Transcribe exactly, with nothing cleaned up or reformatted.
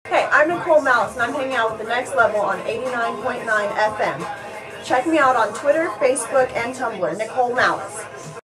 Hey, I'm Nicole Malice, and I'm hanging out with the Next Level on eighty-nine point nine F M. Check me out on Twitter, Facebook, and Tumblr, Nicole Malice.